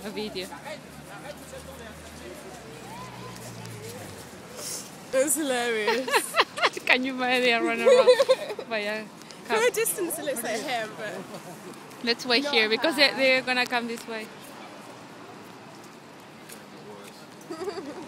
a video. That's hilarious. Can you imagine they run around by a From cab? a distance it looks like him, but... Let's wait here because they're gonna come this way.